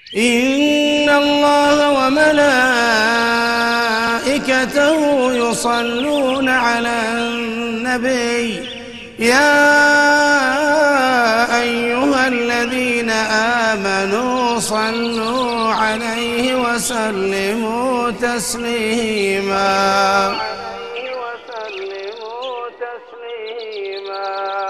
إن الله وملائكته يصلون على النبي يا أيها الذين آمنوا صلوا عليه وسلموا تسليما.